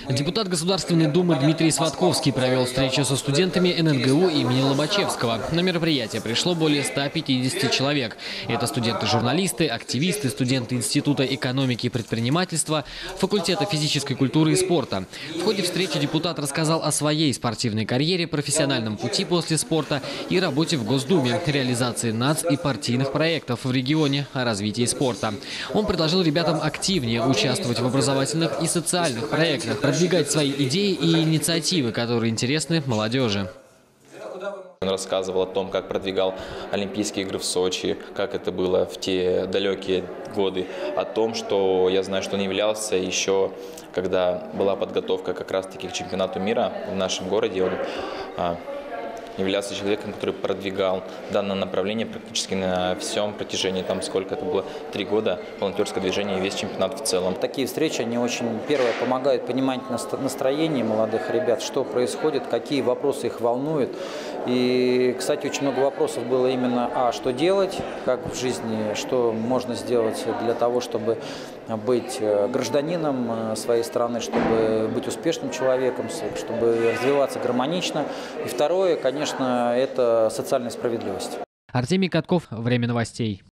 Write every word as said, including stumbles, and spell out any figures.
Депутат Государственной Думы Дмитрий Сватковский провел встречу со студентами эн эн гэ у имени Лобачевского. На мероприятие пришло более ста пятидесяти человек. Это студенты-журналисты, активисты, студенты Института экономики и предпринимательства, факультета физической культуры и спорта. В ходе встречи депутат рассказал о своей спортивной карьере, профессиональном пути после спорта и работе в Госдуме, реализации НАЦ и партийных проектов в регионе о развитии спорта. Он предложил ребятам активнее участвовать в образовательных и социальных проектах, продвигать свои идеи и инициативы, которые интересны молодежи. Он рассказывал о том, как продвигал Олимпийские игры в Сочи, как это было в те далекие годы, о том, что я знаю, что он являлся еще, когда была подготовка как раз-таки к чемпионату мира в нашем городе, он а, являлся человеком, который продвигал данное направление практически на всем протяжении, там сколько это было, три года, волонтерское движение и весь чемпионат в целом. Такие встречи, они очень, первое, помогают понимать настроение молодых ребят, что происходит, какие вопросы их волнуют. И, кстати, очень много вопросов было именно, а что делать, как в жизни, что можно сделать для того, чтобы быть гражданином своей страны, чтобы быть успешным человеком, чтобы развиваться гармонично. И второе, конечно, это социальная справедливость. Артемий Катков, «Время новостей».